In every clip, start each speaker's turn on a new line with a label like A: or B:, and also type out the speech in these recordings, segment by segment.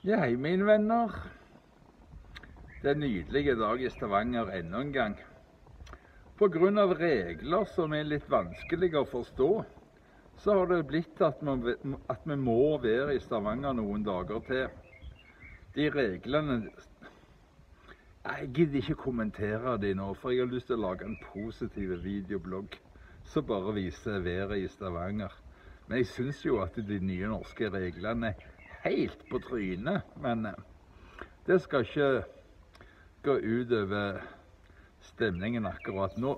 A: Ja, hei mine venner. Det er en nydelig dag i Stavanger enda en gang. På grunn av regler som er litt vanskelige å forstå, så har det blitt at vi må være i Stavanger noen dager til. De reglene, jeg gidder ikke kommentere de nå, for jeg har lyst til å lage en positiv videoblogg som bare viser været i Stavanger. Men jeg synes jo at de nye norske reglene er helt på trynet, men det skal ikke gå ut over stemningen akkurat nå.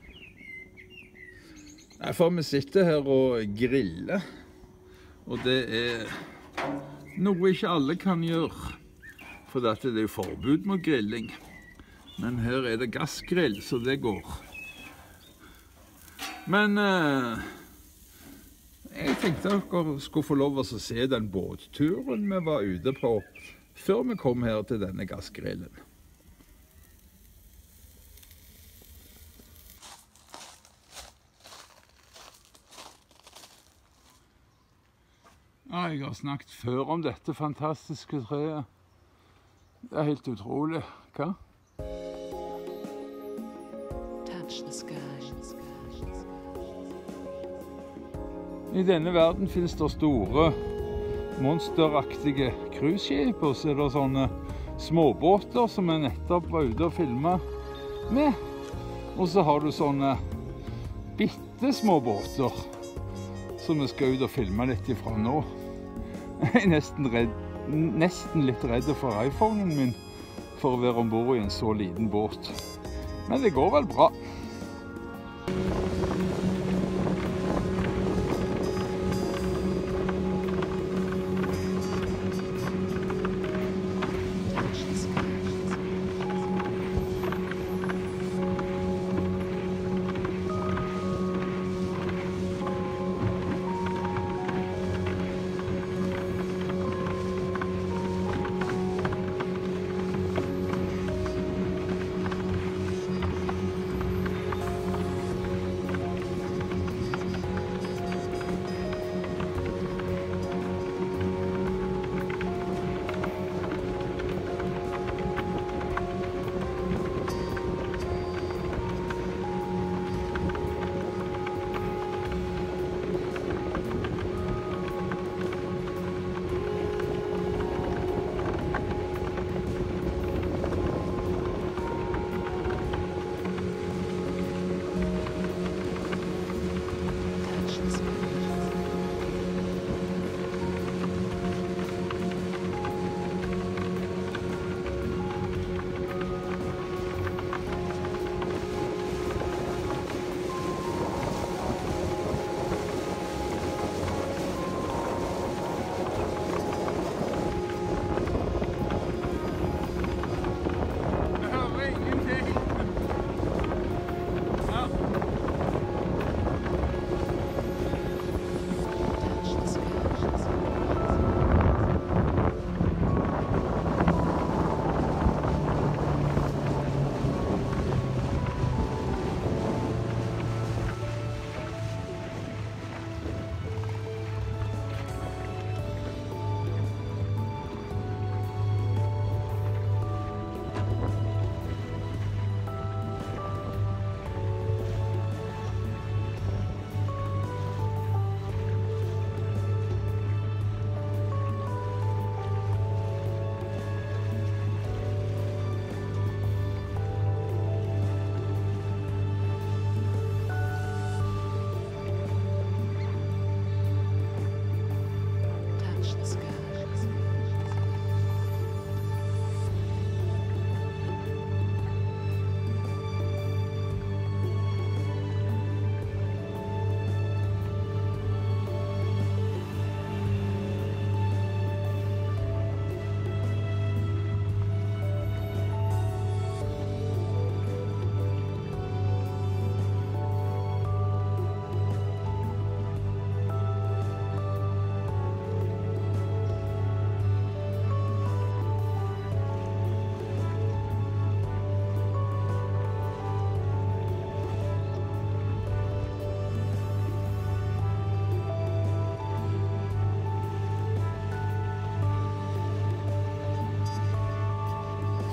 A: For vi sitter her og griller, og det er noe ikke alle kan gjøre, for det er jo forbud mot grilling. Men her er det gassgrill, så det går. Men jeg tenkte dere skulle få lov å se den båtturen vi var ute på før vi kom her til denne gassgrillen. Ja, jeg har snakket før om dette fantastiske treet. Det er helt utrolig. Hva? I denne verden finnes det store, monsteraktige cruiseskip, og så er det sånne småbåter som jeg nettopp var ute og filmet med. Og så har du sånne bitte små båter som vi skal ut og filme litt ifra nå. Jeg er nesten litt redd for iPhonen min for å være ombord i en så liten båt. Men det går vel bra.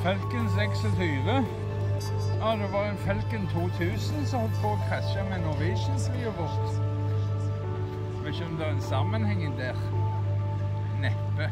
A: Falcon 26. Ja, det var en Falcon 2000 som holdt på å krasje med Norwegian-flyet vårt. Jeg vet ikke om det er en sammenheng der. Neppe.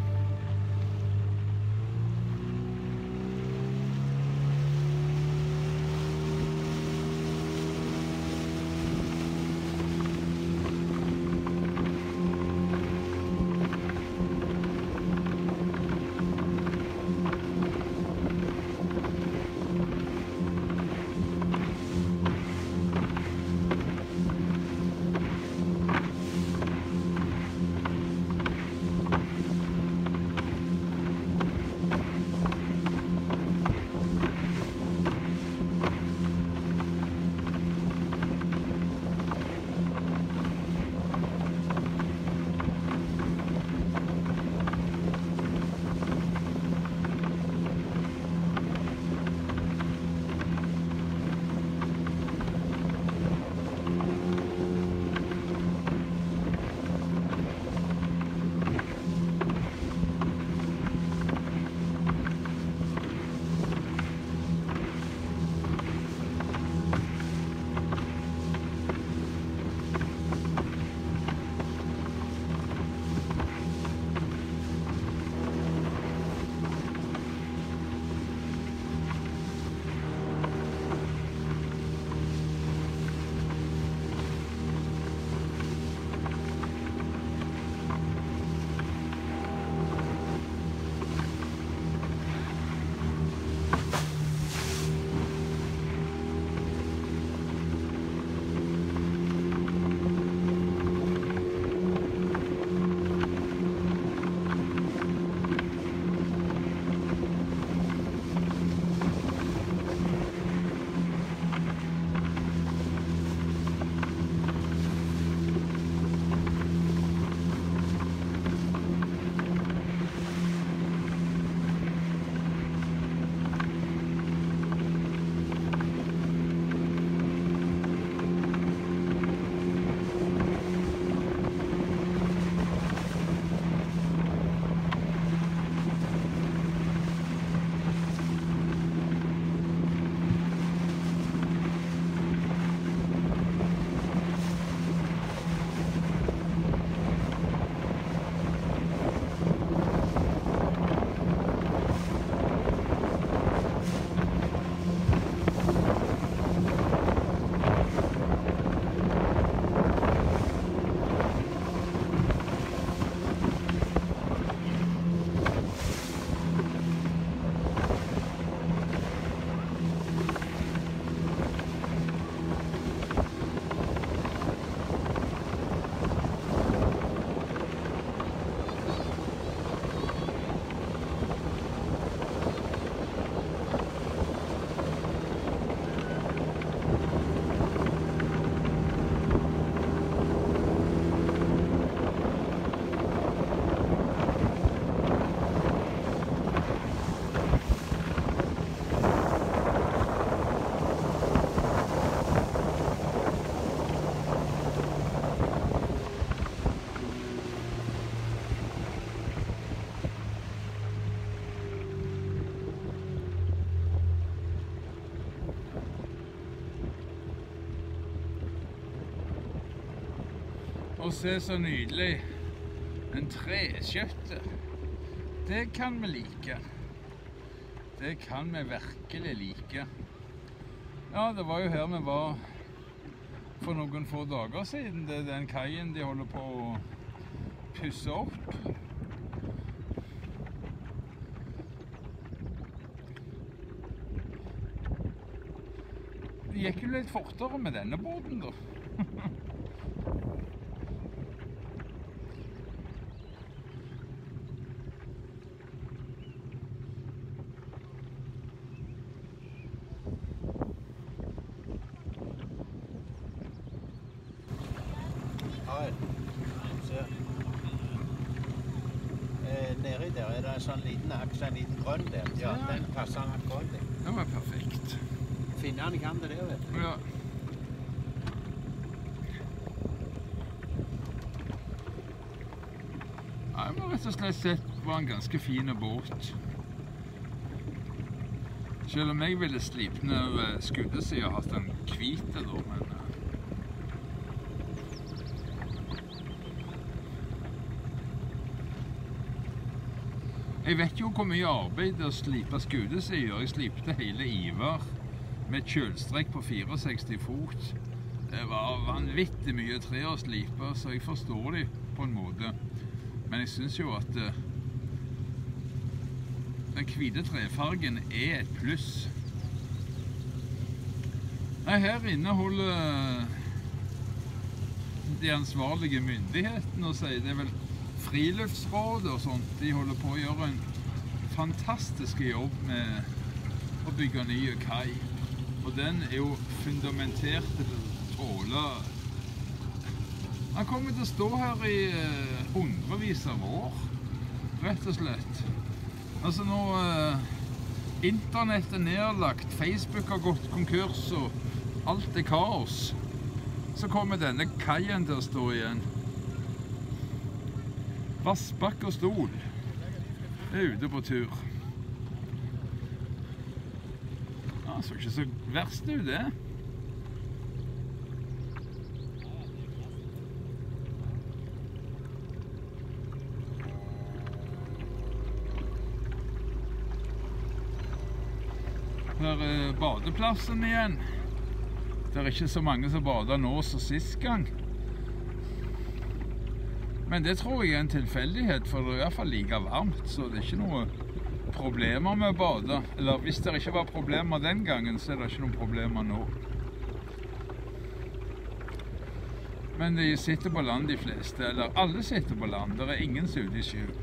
A: Og se så nydelig. En treskjøtte. Det kan vi like. Det kan vi virkelig like. Ja, det var jo her vi var for noen få dager siden. Det er den kaien de holder på å pusse opp. Det gikk jo litt fortere med denne båten da.
B: Nedi der er det en sånn liten aksje, en liten grønn der. Ja, den passer han akkurat i.
A: Det var perfekt.
B: Finner han ikke han det der, vet du.
A: Ja. Det var rett og slett sett var en ganske fin båt. Selv om jeg ville slipt ned skuddesiden og hatt den hvite da, men jeg vet jo hvor mye arbeid det å slipe skuddesider. Jeg slipte hele Ivar med et kjølstrekk på 64 fot. Det var vanvittig mye tre å slipe, så jeg forstår det på en måte. Men jeg synes jo at den hvite trefargen er et pluss. Her inne holder de ansvarlige myndighetene og sier det er vel Friluftsrådet og sånt. De holder på å gjøre en fantastisk jobb med å bygge nye kai. Og den er jo fundamentert til å tåle. Han kommer til å stå her i hundrevis av år, rett og slett. Altså nå internett er nedlagt, Facebook har gått konkurs og alt er kaos, så kommer denne kaien til å stå igjen. Vassbakk og stol er ute på tur. Ja, så ikke så verst ut det. Her er badeplassen igjen. Det er ikke så mange som bader nå som sist gang. Men det tror jeg er en tilfeldighet, for det er i hvert fall like varmt, så det er ikke noe problemer med å bade. Eller hvis det ikke var problemer den gangen, så er det ikke noen problemer nå. Men de sitter på land de fleste, eller alle sitter på land. Det er ingen som er ute i sjø.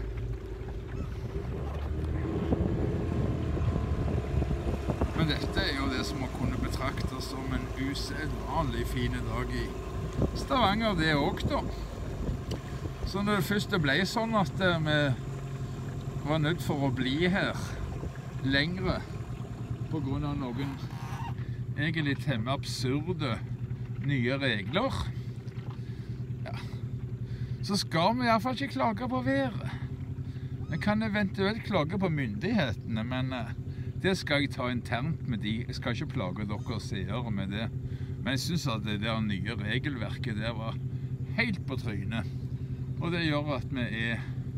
A: Men dette er jo det som må kunne betraktes som en usedvanlig fin dag i Stavanger, det også da. Så når det først ble sånn at vi var nødt for å bli her lengre på grunn av noen egentlig temmelig absurde nye regler, ja, så skal vi i hvert fall ikke klage på været. Vi kan eventuelt klage på myndighetene, men det skal jeg ta internt med de. Jeg skal ikke plage dere seere med det. Men jeg synes at det der nye regelverket der var helt på trynet. Og det gjør at vi er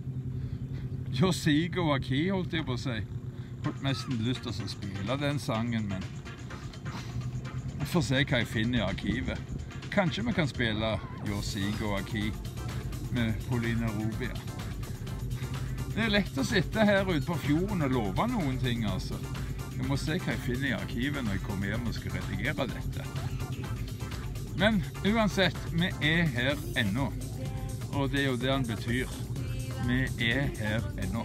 A: Yosigo Aki, holdt jeg på å si. Jeg har nesten lyst til å spille den sangen, men vi får se hva jeg finner i arkivet. Kanskje vi kan spille Yosigo Aki med Pauline Rubia. Det er lett å sitte her ute på fjorden og love noen ting, altså. Jeg må se hva jeg finner i arkivet når jeg kommer hjem og skal redigere dette. Men uansett, vi er her ennå. Og det er jo det han betyr. Vi er her ennå.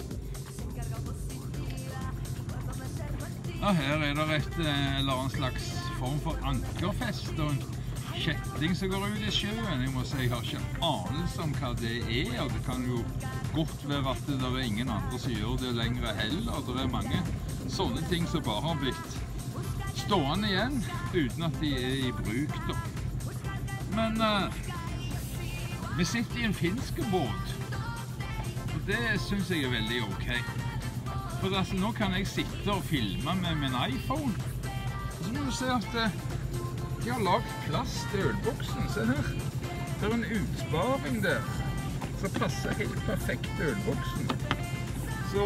A: Ja, her er det et eller annet slags form for ankerfest og en kjetting som går ut i sjøen. Jeg må si, jeg har ikke anelse om hva det er, og det kan jo godt være at det er ingen andre som gjør det lenger heller. Det er mange sånne ting som bare har blitt stående igjen, uten at de er i bruk da. Men vi sitter i en finsk båt, og det synes jeg er veldig ok. For altså, nå kan jeg sitte og filme med min iPhone, og så må du se at de har lagt plass til ølboksen. Se her, det er en utsparing der, som passer helt perfekt til ølboksen. Så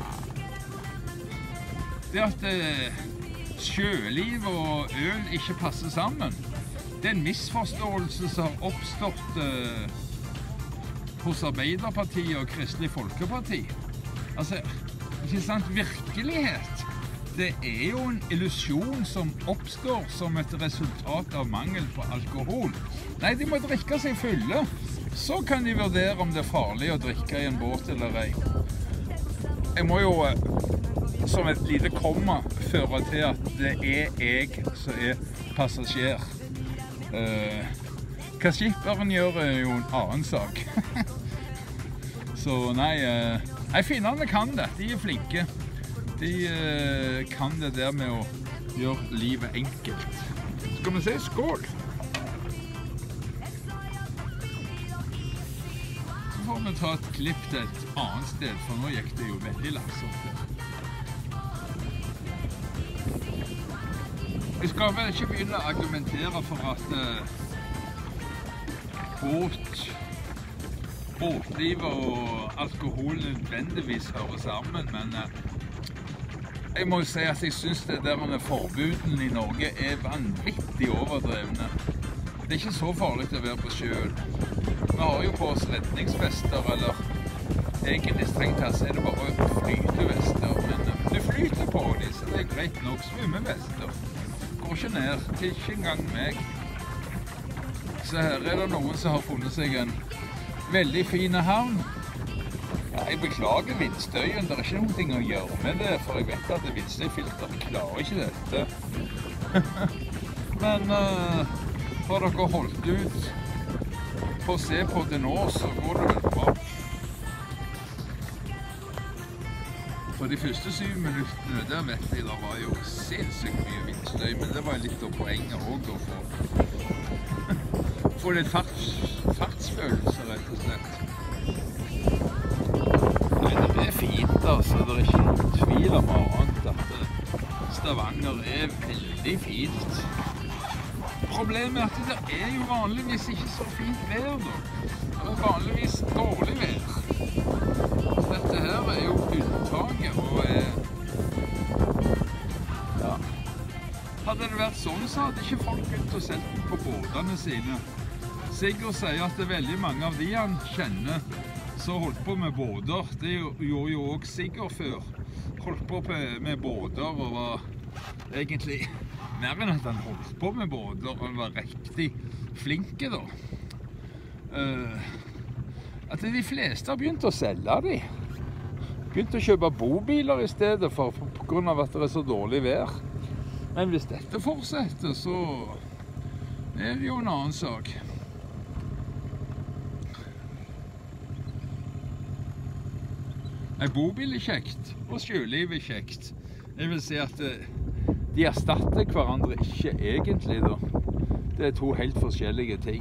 A: det at sjøliv og øl ikke passer sammen, det er en misforståelse som har oppstått hos Arbeiderpartiet og Kristelig Folkeparti. Altså, ikke sant, virkelighet, det er jo en illusjon som oppstår som et resultat av mangel på alkohol. Nei, de må drikke seg fulle. Så kan de vurdere om det er farlig å drikke i en båt eller ei. Jeg må jo, som et lite komma, føre til at det er jeg som er passasjer. Hva skipperen gjør er jo en annen sak. Så nei, finnene kan det. De er flinke. De kan det der med å gjøre livet enkelt. Skal vi si skål? Så får vi ta et klipp til et annet sted, for nå gikk det jo veldig langsomt her. Jeg skal vel ikke begynne å argumentere for at båtlivet og alkohol nødvendigvis hører sammen, men jeg må si at jeg synes det der med forbudene i Norge er vanvittig overdrevne. Det er ikke så farlig å være på sjøen. Vi har jo på oss redningsvester, eller egentlig strengt tatt er det bare flytevester, men du flyter på dem, så det er greit nok. Svømmevester går ikke ned, ikke engang meg. Så her er det noen som har funnet seg en veldig fin havn. Ja, jeg beklager vindstøyen, det er ikke noe å gjøre med det, for jeg vet at vindstøyfilter klarer ikke dette. Men har dere holdt ut på å se på det nå, så går det vel bra. For de første 7 minuttene, der vet jeg, det var jo sinnssykt mye vindstøy, men det var litt av poenget også å få litt fartsfølelse, rett og slett. Nei, det er fint, altså. Det er ikke noen tvil om annet at Stavanger er veldig fint. Problemet er at det er jo vanligvis ikke så fint vær, da. Det er vanligvis dårlig vær. Dette her er jo unntaket, og ja. Hadde det vært sånn, så hadde ikke folk begynt å selge på båtene sine. Sigurd sier at det er veldig mange av de han kjenner som holdt på med båter. Det gjorde jo også Sigurd før. Holdt på med båter og var egentlig mer enn at han holdt på med båter. Han var riktig flinke da. At de fleste har begynt å selge de. Begynt å kjøpe bobiler i stedet for på grunn av at det er så dårlig vær. Men hvis dette fortsetter, så er det jo en annen sak. En bobil er kjekt, og sjøliv er kjekt. Jeg vil si at de erstatter hverandre ikke egentlig da. Det er 2 helt forskjellige ting.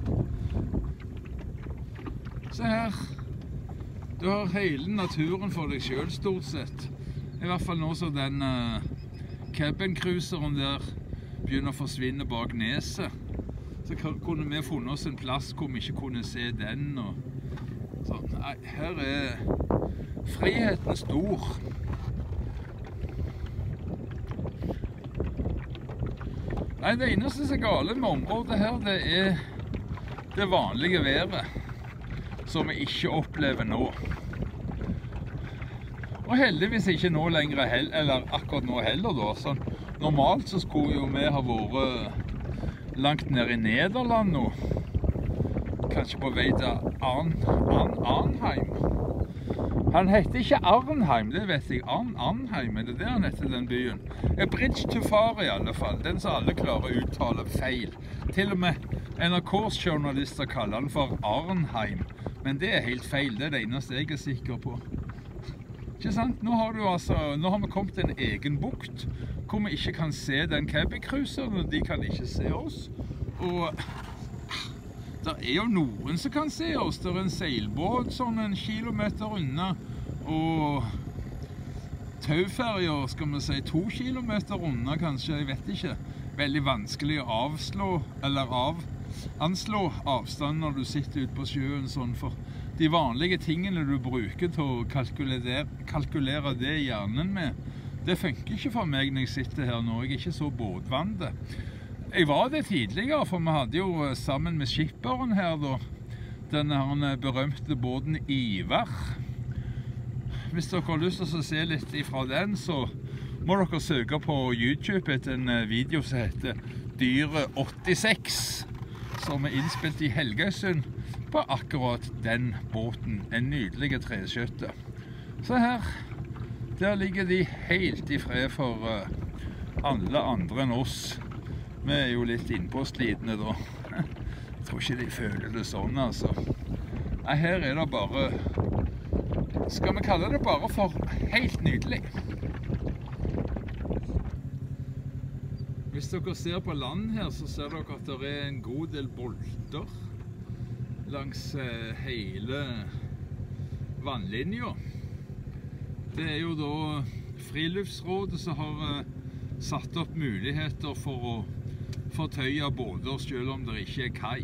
A: Se her. Du har hele naturen for deg selv stort sett. I hvert fall nå så den cabin-cruiseren der begynner å forsvinne bak neset. Så kunne vi funnet oss en plass hvor vi ikke kunne se den. Og sånn. Nei, her er friheten stor. Nei, det eneste som er gale med området her, det er det vanlige været som vi ikke opplever nå. Og heldigvis ikke nå lenger, eller akkurat nå heller da. Sånn, normalt så skulle jo vi ha vært langt ned i Nederland nå. Kanskje på vei til Arnheim. Han heter ikke Arnheim, det vet jeg. Arnheim, er det det han heter, den byen? Bridge to Far i alle fall, den som alle klarer å uttale feil. Til og med NRKs journalister kaller den for Arnheim. Men det er helt feil, det er det eneste jeg er sikker på. Ikke sant? Nå har vi kommet til en egen bukt, hvor vi ikke kan se den cabin-cruiseren, og de kan ikke se oss. Og det er jo noen som kan se oss. Det er en seilbåt sånn 1 kilometer unna, og tauferjer, skal vi si, 2 kilometer unna kanskje, jeg vet ikke. Veldig vanskelig å anslå avstand når du sitter ute på sjøen sånn, for de vanlige tingene du bruker til å kalkulere det i hjernen med, det funker ikke for meg når jeg sitter her nå. Jeg er ikke så båtvant. Jeg var det tidligere, for vi hadde jo sammen med skipperen her da, denne berømte båten Ivar. Hvis dere har lyst til å se litt ifra den, så må dere søke på YouTube etter en video som heter Dyret 86, som er innspilt i Helgøysund på akkurat den båten. En nydelig treskjøtte. Så her, der ligger de helt i fred for alle andre enn oss. Vi er jo litt innpåslitne da. Jeg tror ikke de føler det sånn, altså. Nei, her er det bare, skal vi kalle det bare for helt nydelig. Hvis dere ser på land her, så ser dere at det er en god del bolter langs hele vannlinja. Det er jo da Friluftsrådet som har satt opp muligheter for å fortøye båter selv om det ikke er kai.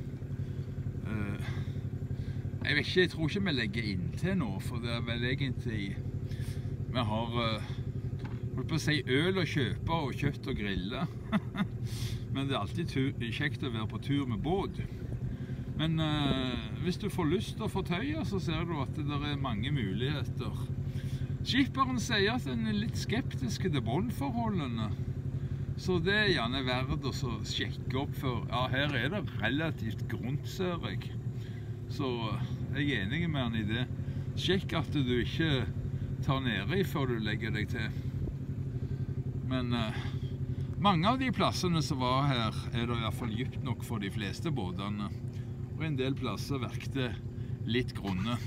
A: Jeg vet ikke, jeg tror ikke vi legger inn til nå, for det er vel egentlig vi har holdt på å si øl å kjøpe og kjøtt å grille. Men det er alltid kjekt å være på tur med båt. Men hvis du får lyst til å fortøye, så ser du at det er mange muligheter. Skipperen sier at den er litt skeptisk til båndforholdene. Så det er gjerne verdt å sjekke opp, for ja, her er det relativt grunt, ser jeg. Så jeg er enig med han i det. Sjekk at du ikke tar nede i før du legger deg til. Men mange av de plassene som var her, er det i hvert fall dypt nok for de fleste båtene. Og en del plasser virkte litt grunne.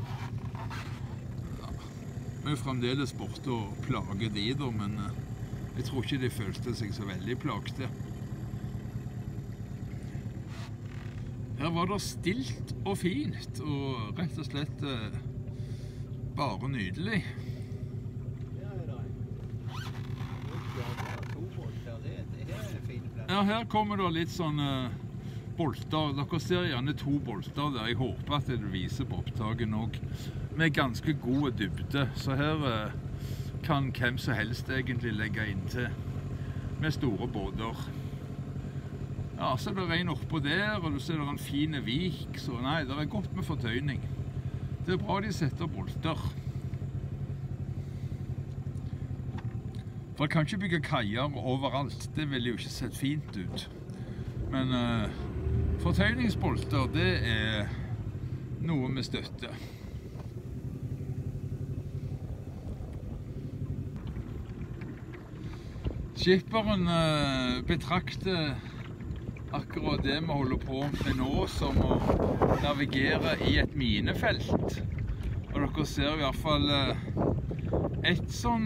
A: Ja, vi er fremdeles borte og plager de da, men jeg tror ikke de følte seg så veldig plagte. Her var det stilt og fint, og rett og slett bare nydelig. Ja, her kommer det litt sånn bolter. Dere ser gjerne 2 bolter der. Jeg håper at det viser på opptaket også. Med ganske gode dybde, så her kan hvem som helst egentlig legge inn til med store båter. Ja, så er det en oppå der, og du ser det er en fin vik, så nei, det er godt med fortøyning. Det er bra de setter bolter. For jeg kan ikke bygge kaier overalt, det vil jo ikke sett fint ut. Men fortøyningsbolter, det er noe vi støtter. Skipperen betrakter akkurat det vi holder på med nå som å navigere i et minefelt. Og dere ser i hvert fall et sånn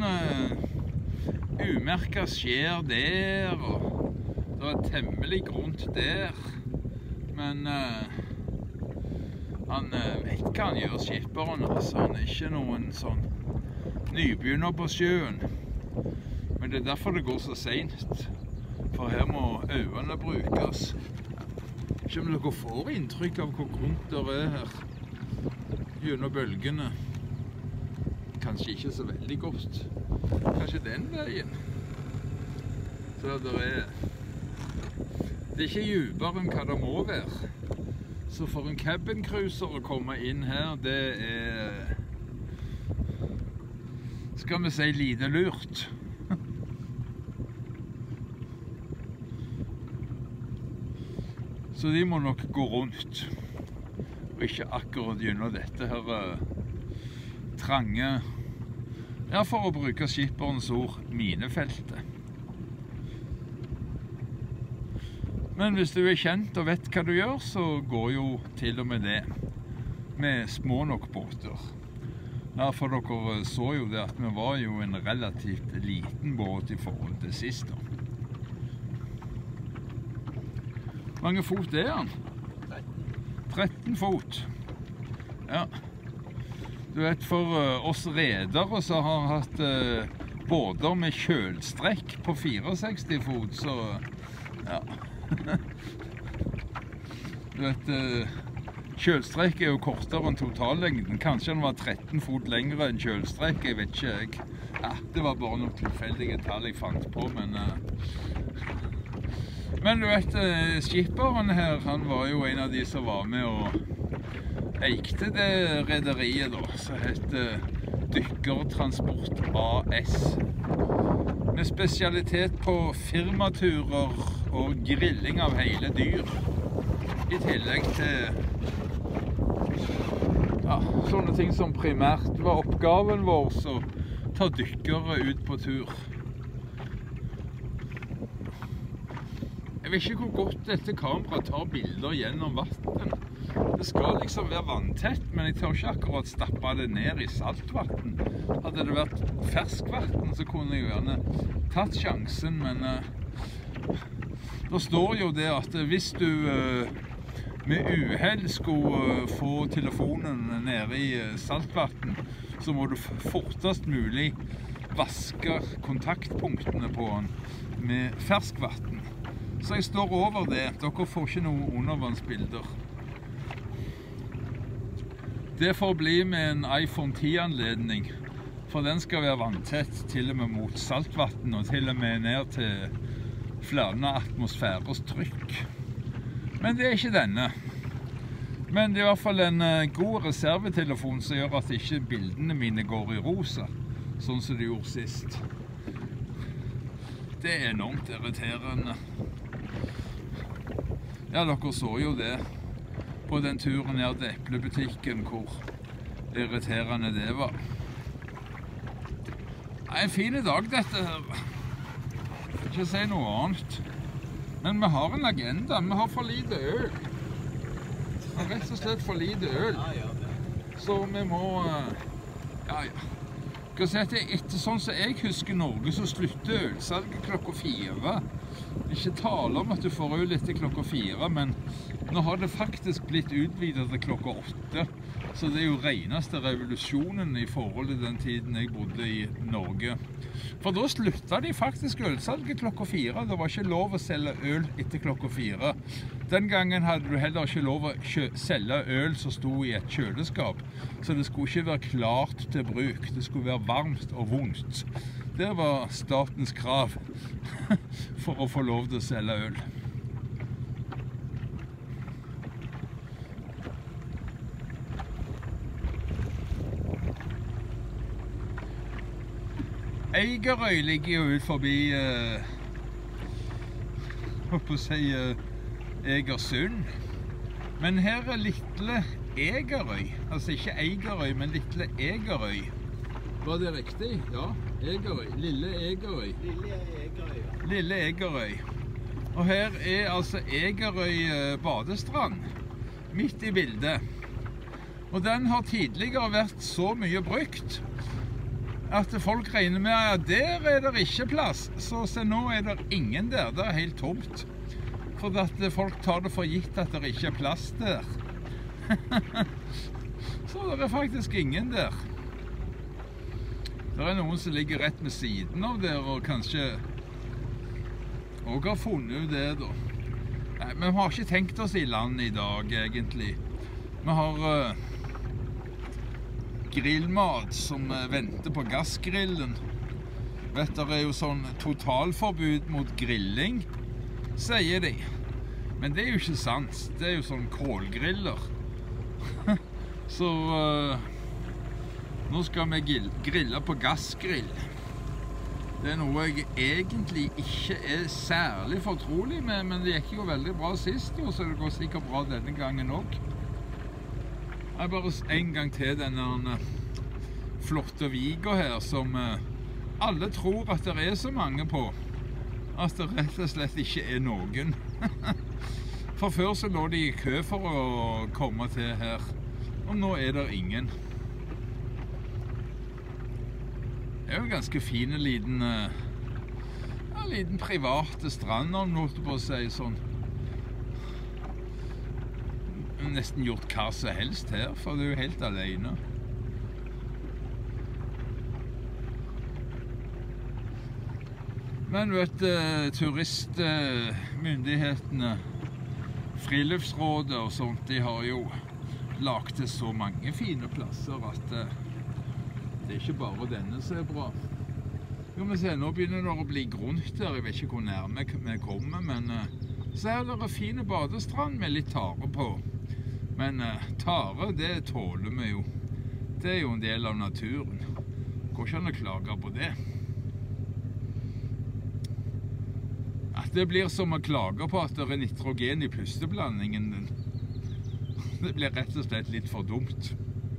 A: umerket skjær der, og det er temmelig grunt der. Men han vet hva han gjør, skipperen. Altså, han er ikke noen sånn nybegynner på sjøen. Men det er derfor det går så sent. For her må øynene brukes. Ikke om dere får inntrykk av hvor grunt det er her gjennom bølgene. Kanskje ikke så veldig godt. Kanskje den veien. Så det er ikke dypere enn hva det må være. Så for en cabincruiser å komme inn her, det er, skal vi si, lite lurt. Så de må nok gå rundt, og ikke akkurat gjennom dette her trange, ja, for å bruke skipperens ord, minefeltet. Men hvis du er kjent og vet hva du gjør, så går jo til og med det med små nok båter. Ja, for dere så jo det at vi var jo en relativt liten båt i forhold til sist da. Mange fot er han? 13 fot. Ja. Du vet, for oss redere som har hatt båter med kjølstrekk på 64 fot, så ja. Du vet, kjølstrekk er jo kortere enn totallengden. Kanskje han var 13 fot lengre enn kjølstrekk, jeg vet ikke. Ja, det var bare noen tilfeldige tall jeg fant på, men du vet, skipperen her, han var jo en av de som var med og eikte det rederiet da, som heter Dykkertransport AS. Med spesialitet på firmaturer og grilling av hele dyr. I tillegg til ja, sånne ting som primært var oppgaven vår, så ta dykkere ut på tur. Jeg vet ikke hvor godt dette kameraet tar bilder gjennom vatten. Det skal liksom være vanntett, men jeg tør ikke akkurat stappe det ned i saltvatten. Hadde det vært ferskvatten, så kunne jeg jo gjerne tatt sjansen, men det står jo det at hvis du med uheld skulle få telefonen nede i saltvatten, så må du fortest mulig vaske kontaktpunktene på den med ferskvann. Så jeg står over det. Dere får ikke noen undervannsbilder. Det får bli med en iPhone 10-anledning, for den skal være vanntett til og med mot saltvann og til og med ned til flere atmosfæres trykk. Men det er ikke denne. Men det er i hvert fall en god reservetelefon som gjør at ikke bildene mine går i rosa, sånn som de gjorde sist. Det er enormt irriterende. Ja, dere så jo det på den turen ned til eplebutikken, hvor irriterende det var. Det er en fin dag dette her. Ikke si noe annet. Men vi har en agenda. Vi har for lite øl. Vi har rett og slett for lite øl. Så vi må... Ja. Skal si at etter sånn som jeg husker Norge, så slutter ølsalget klokka 4. Ikke tale om at du får øl etter klokka 4, men nå har det faktisk blitt utvidet til klokka 8. Så det er jo reneste revolusjonen i forhold til den tiden jeg bodde i Norge. For da sluttet de faktisk ølsalget klokka 4. Det var ikke lov å selge øl etter klokka 4. Den gangen hadde du heller ikke lov å selge øl som sto i et kjøleskap. Så det skulle ikke være klart til bruk. Det skulle være varmt og vondt. Det var statens krav for å få lov til å selge øl. Eigerøy ligger jo ut forbi Egersund. Men her er Lille Egerøy. Altså ikke Eigerøy, men Lille Egerøy. Var det riktig? Ja, Egerøy. Lille Egerøy. Lille Egerøy. Og her er altså Egerøy badestrand, midt i bildet. Og den har tidligere vært så mye brukt at folk regner med at der er det ikke plass. Så nå er det ingen der. Det er helt tomt. For at folk tar det for gitt at det ikke er plass der. Så det er faktisk ingen der. Det er noen som ligger rett ved siden av der, og kanskje også har funnet ut det da. Nei, men vi har ikke tenkt oss i land i dag, egentlig. Vi har grillmat som venter på gassgrillen. Vet dere, er jo sånn totalforbud mot grilling, sier de. Men det er jo ikke sant. Det er jo sånn kålgriller. Så nå skal vi grille på gassgrill. Det er noe jeg egentlig ikke er særlig fortrolig med, men det gikk jo veldig bra sist, så det går sikkert bra denne gangen også. Det er bare en gang til denne flotte viga her, som alle tror at det er så mange på, at det rett og slett ikke er noen. For før så lå de i kø for å komme til her, og nå er det ingen. Det er jo en ganske fin liten private strand, om noe på å si sånn. Nesten gjort hva som helst her, for det er jo helt alene. Men vet du, turistmyndighetene, friluftsrådet og sånt, de har jo lagt til så mange fine plasser at det er ikke bare denne som er bra. Jo, men se, nå begynner det å bli grunt der, jeg vet ikke hvor nærme vi kommer, men så er det fine badestrand med litt tare på. Men tare, det tåler vi jo. Det er jo en del av naturen. Går ikke an å klage på det. At det blir som å klage på at det er nitrogen i pusteblandingen din. Det blir rett og slett litt for dumt.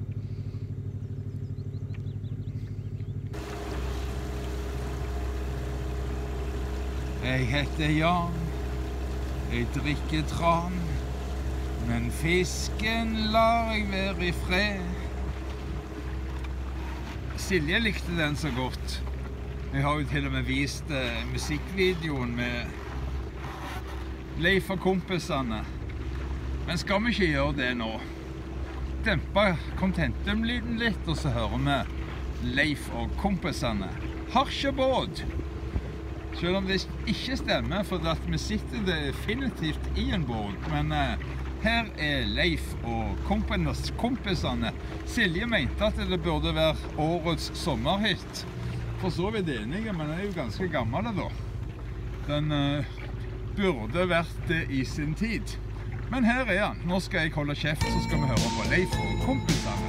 A: Jeg heter Jan, jeg drikker tran, men fisken lar jeg være i fred. Silje likte den så godt. Jeg har jo til og med vist musikkvideoen med Leif og kompisene. Men skal vi ikke gjøre det nå? Dempe contentum-lyden litt, og så hører vi Leif og kompisene. har ikke båt. Selv om det ikke stemmer, for at vi sitter definitivt i en båt. Men her er Leif og kompisene. Silje mente at det burde være årets sommerhytt. For så vidt enige, men den er jo ganske gammel da. Den burde vært det i sin tid. Men her er han. Nå skal jeg holde kjeft, så skal vi høre på Leif og kompisene.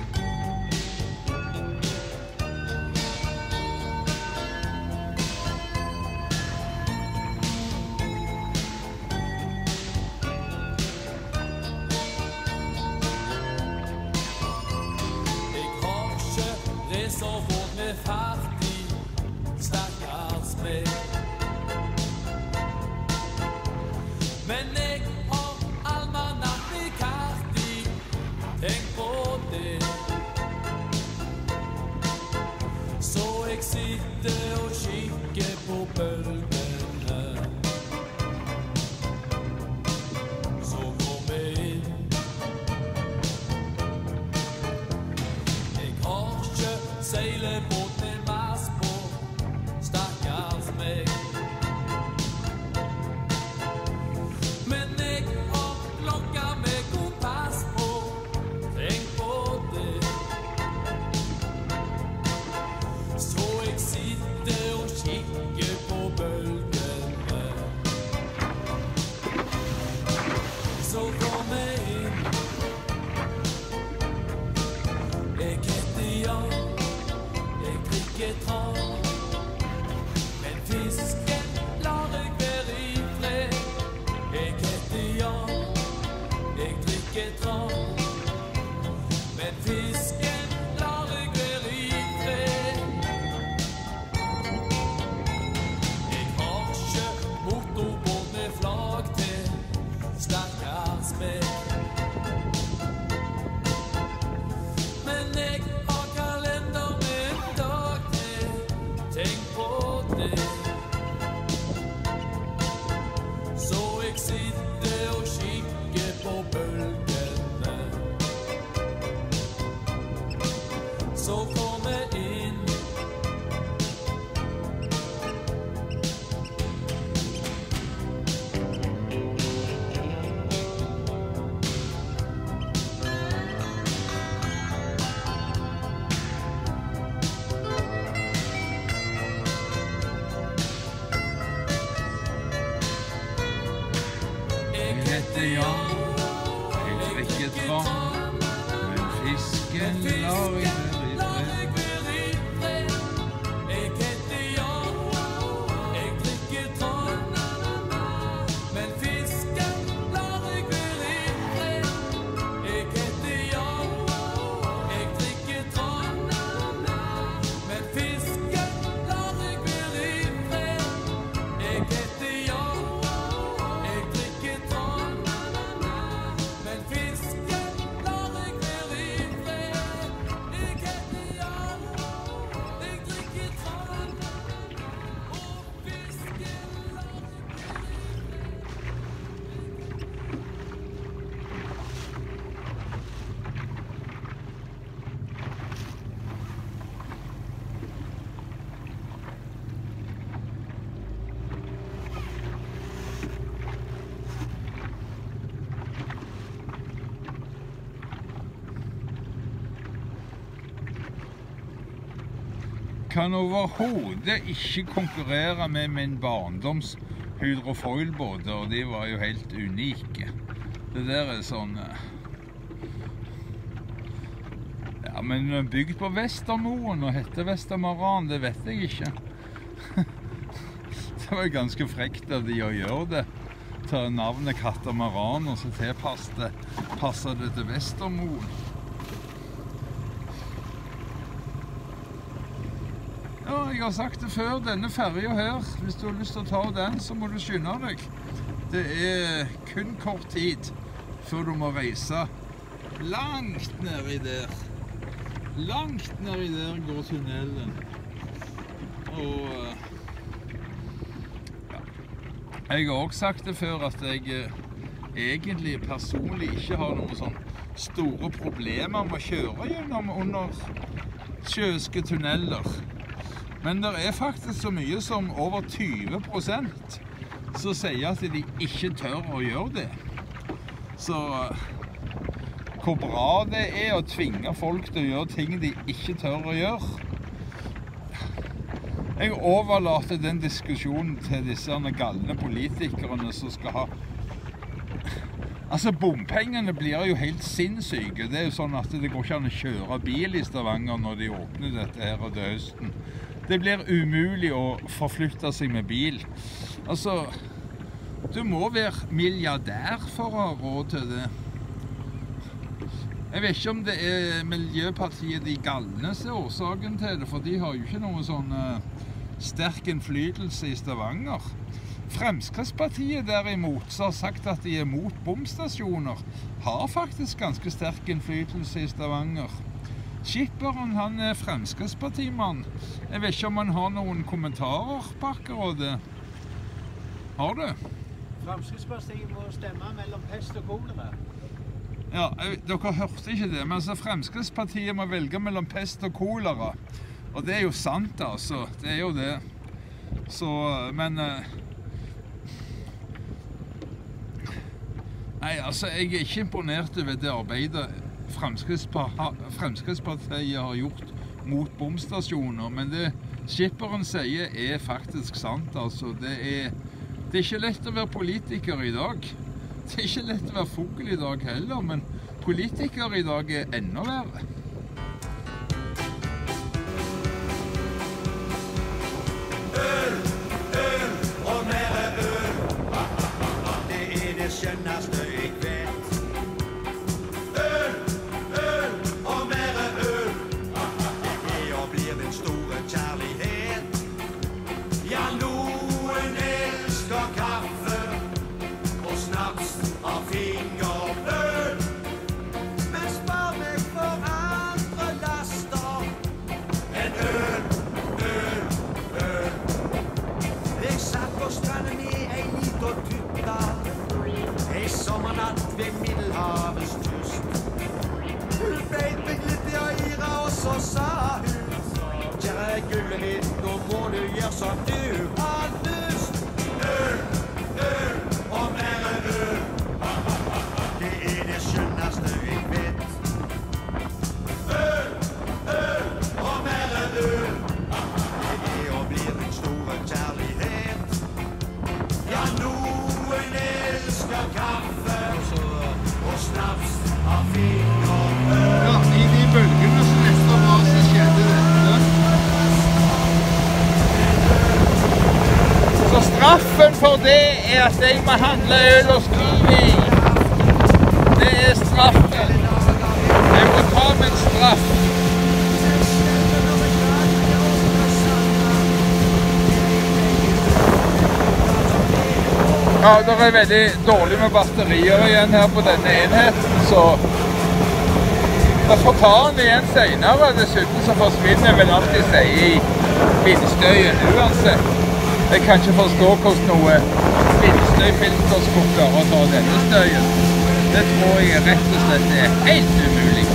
C: Men jeg har almanatt i kart i, tenk på det. Så jeg sitter og kikker på bølgene. Så kom jeg inn. Jeg har ikke seilebåt med mast på, stakkars meg.
A: Jeg drikker tran, men fisken lar jeg være i fred.
C: Jeg heter Jan, jeg drikker tran, men fisken lar jeg være i fred. Jeg heter Jan, jeg drikker tran, men fisken lar jeg være i fred. Jeg heter Jan, jeg drikker tran.
A: Kan overhodet ikke konkurrere med min barndoms hydrofoilbåter, og de var jo helt unike. Det der er sånn... Ja, men bygd på Vestermoen og heter Vestermaran, det vet jeg ikke. Det var jo ganske frekt av de å gjøre det. Ta navnet Katamaran og så tilpasse det til Vestermoen. Ja, jeg har sagt det før, denne ferja her, hvis du har lyst til å ta den, så må du skynde deg. Det er kun kort tid før du må reise langt nedi der. Langt nedi der går tunnelen. Og ja. Jeg har også sagt det før at jeg egentlig personlig ikke har noen sånn store problemer med å kjøre gjennom under sjøske tunneler. Men det faktisk så mye som over 20% som sier at de ikke tør å gjøre det. Så hvor bra det å tvinge folk til å gjøre ting de ikke tør å gjøre. Jeg overlater den diskusjonen til disse galne politikerne som skal ha... Altså, bompengene blir jo helt sinnssyke. Det jo sånn at det går ikke an å kjøre bil i Stavanger når de åpner dette her til høsten. Det blir umulig å forflytte seg med bil. Altså, du må være milliardær for å ha råd til det. Jeg vet ikke om det Miljøpartiet De Galne som årsaken til det, for de har jo ikke noen sånn sterk innflytelse i Stavanger. Fremskrittspartiet derimot, som har sagt at de mot bomstasjoner, har faktisk ganske sterk innflytelse i Stavanger. Skipperen, han Fremskrittspartimann. Jeg vet ikke om han har noen kommentarer på akkurat det. Har du?
B: Fremskrittspartiet må stemme mellom pest og kolera.
A: Ja, dere hørte ikke det, men så Fremskrittspartiet må velge mellom pest og kolera. Og det jo sant, altså. Det jo det. Så, men... Nei, altså, jeg ikke imponert over det arbeidet Fremskrittspartiet har gjort mot bomstasjoner, men det skipperen sier faktisk sant, altså. Det ikke lett å være politiker i dag. Det ikke lett å være fugl i dag heller, men politikere i dag enda verre.
D: Øl, øl og mer øl. Det det skjønneste jeg vet. Øl, øl og mer øl. Det og blir den store kjærlighet. Ja, noen elsker kaffe og snaps av fingerøl. Men spar meg for andre laster enn øl, øl, øl. Jeg satt på stranden i en liten tutta, en sommernatt ved Middelhavets kyst. Hun beit meg litt i øyra, og så sa hun: kjære gullet mitt, nå må du gjøre som du har lyst. Øl, øl og mer øl. Det det skjønneste jeg vet. Øl, øl og mer øl. Det og blir den store kjærlighet. Ja, noen elsker kaffe og snaps av fingerøl.
A: Ja, i de bølgene som nesten var så skjedde dette. Så straffen for det at jeg må handle øl og skrive i. Det straffen. Jeg må ta min straff. Ja, det veldig dårlig med batterier igjen her på denne enheten, så jeg får ta den igjen senere. Dessuten så forsvinner vel alltid seg i vindstøyen uansett. Jeg kan ikke forstå hvordan noe vindstøyfilter skulle klare å ta denne støyen. Det tror jeg rett og slett helt umulig.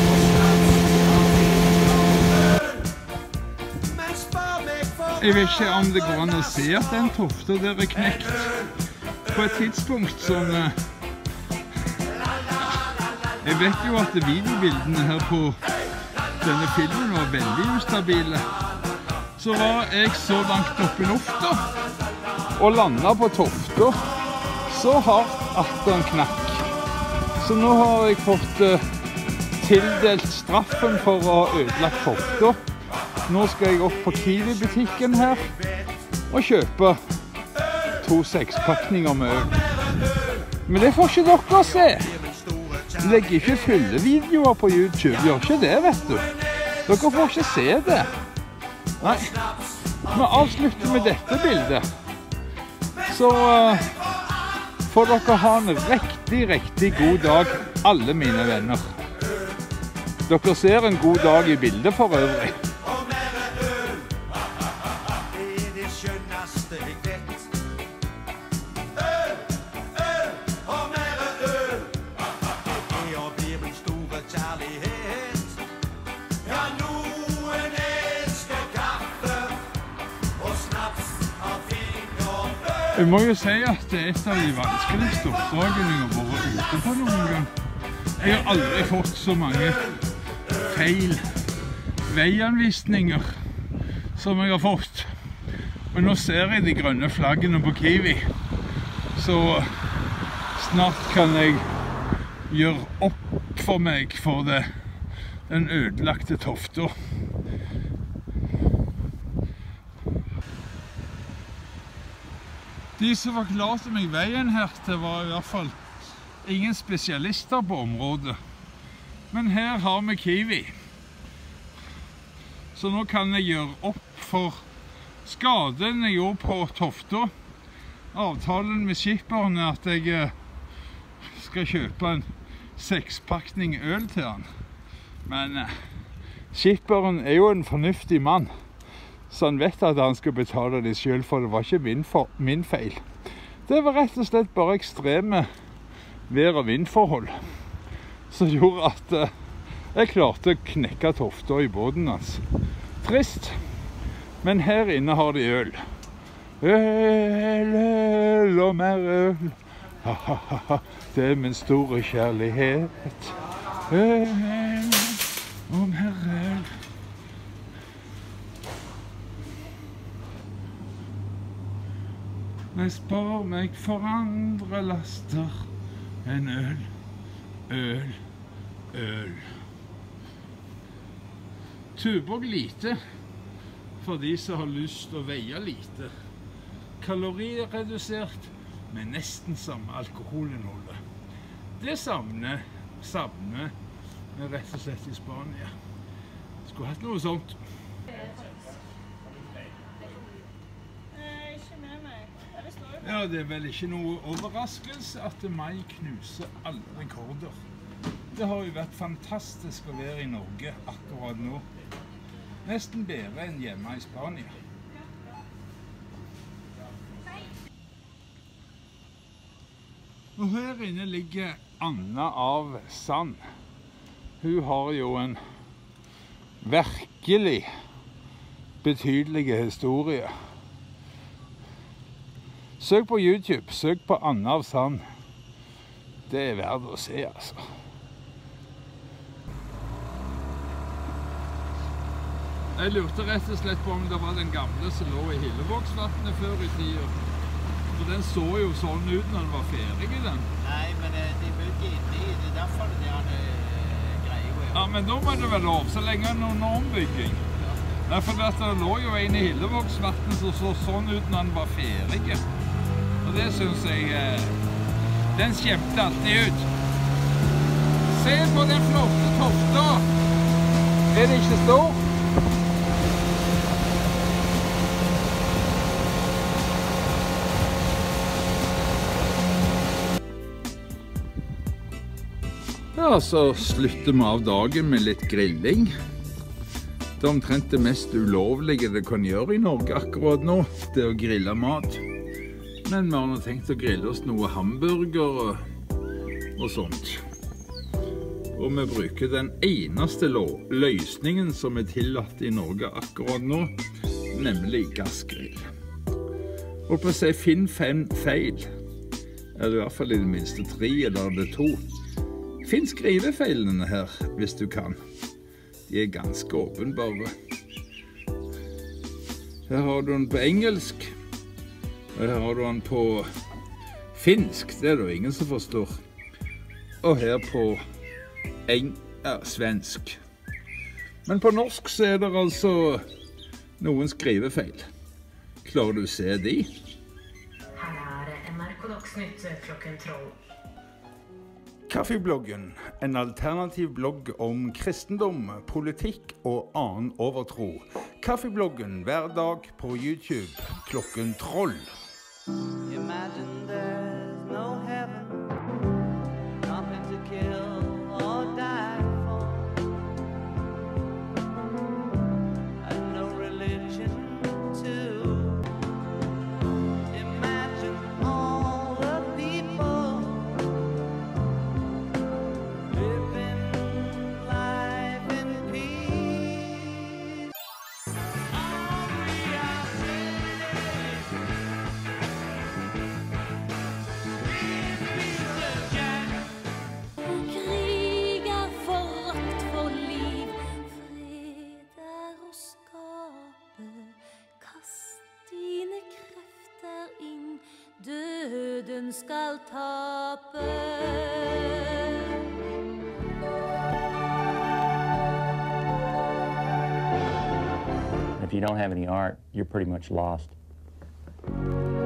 A: Jeg vet ikke om det går an å se at den tofta der knekt på et tidspunkt som... Jeg vet jo at videobildene her på denne filmen var veldig ustabile. Så var jeg så langt oppe i lufta og landet på tofta så hardt at den knakk. Så nå har jeg fått tildelt straffen for å ha ødelagt tofta. Nå skal jeg opp på Kiwi-butikken her og kjøpe 2 6-pakninger med øl. Men det får ikke dere se. Jeg legger ikke fyllevideoer på YouTube, gjør ikke det, vet du. Dere får ikke se det. Nei, vi avslutter med dette bildet. Så får dere ha en riktig god dag, alle mine venner. Dere ser en god dag i bildet for øvrig. Jeg må jo si at det er et av de vanskeligste oppdragene jeg har vært ute på noen gang. Jeg har aldri fått så mange feil veianvisninger som jeg har fått. Men nå ser jeg de grønne flaggene på Kiwi, så snart kan jeg gjøre opp for meg for den ødelagte tofta. De som forklarte meg veien her til var i hvert fall ingen spesialister på området. Men her har vi Kiwi. Så nå kan jeg gjøre opp for skaden jeg gjorde på tofta. Avtalen med skipperen er at jeg skal kjøpe en 6-pakning øl til han. Men skipperen er jo en fornuftig mann. Så han vet at han skal betale det selv, for det var ikke min feil. Det var rett og slett bare ekstreme vær- og vindforhold som gjorde at jeg klarte å knekke tofta i båten hans. Trist, men her inne har de øl. Øl, øl og mer øl. Ha, ha, ha, ha. Det er min store kjærlighet. Øl og mer øl. Jeg spar meg for andre laster enn øl, øl, øl. Tuborg lite for de som har lyst til å veie lite. Kaloriredusert med nesten samme alkoholinnholdet. Det savner vi rett og slett i Spania. Skulle hatt noe sånt. Ja, det er vel ikke noe overraskelse at mai knuser alle rekorder. Det har jo vært fantastisk å være i Norge akkurat nå. Nesten bedre enn hjemme i Spania. Og her inne ligger Anna av Sand. Hun har jo en virkelig betydelig historie. Søk på YouTube, søk på Anna av Sand. Det er verdt å se, altså. Jeg lurte rett og slett på om det var den gamle som lå i Hillevågsvatnet før i tida. For den så jo sånn ut når den var ferdig, den.
B: Nei, men de bygger inni, det er derfor det er greier.
A: Ja, men da må det vel lov, så lenge det er noen ombygging. Nei, for det lå jo en i Hillevågsvatnet som så sånn ut når den var ferdig. Og det synes jeg, den skjemte alltid ut. Se på den flotte tofta. Er det ikke stor? Ja, så slutter vi av dagen med litt grilling. Det er omtrent det mest ulovlige det kan gjøre i Norge akkurat nå, det er å grille mat. Men vi har nå tenkt å grille oss noe hamburger og sånt. Og vi bruker den eneste løsningen som er tillatt i Norge akkurat nå, nemlig gassgrill. Og på å si finn 5 feil, er det i hvert fall i det minste 3 eller det 2. Finn skrivefeilene her, hvis du kan. De er ganske åpenbare. Her har du den på engelsk. Og her har du den på finsk, det er det ingen som forstår. Og her på svensk. Men på norsk så er det altså noen skrivefeil. Klarer du å se de?
E: Her NRK Dagsnytt klokken 12.
A: Kaffebloggen, en alternativ blogg om kristendom, politikk og annen overtro. Kaffebloggen hver dag på YouTube klokken 12.
F: Imagine there's no heaven, nothing to kill or die for, and no religion too. Imagine all the people living life in peace. All we are saying is
G: døden skal tape.
H: If you don't have any art, you're pretty much lost.